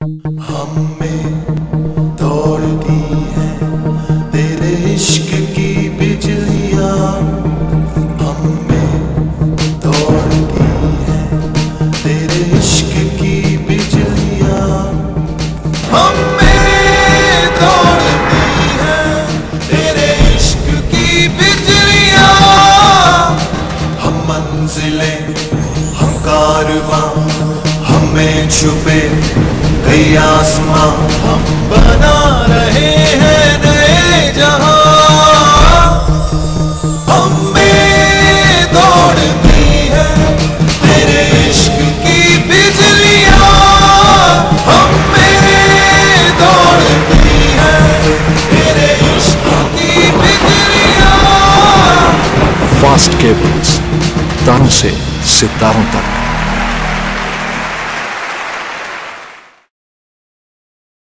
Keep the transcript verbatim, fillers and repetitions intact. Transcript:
हमें दौड़ती है तेरे इश्क की बिजलियां, हमें दौड़ती है तेरे इश्क की बिजलियां, हमें दौड़ती है तेरे इश्क की बिजलियां। हम मंजिलें हम कारवां, हमें छुपे कई आसमां, हम बना रहे हैं नए जहां। हमें दौड़ती है तेरे इश्क की बिजलियां, हमें दौड़ती है तेरे इश्क की बिजलियां। फास्ट केबल्स, तारों से सितारों तक।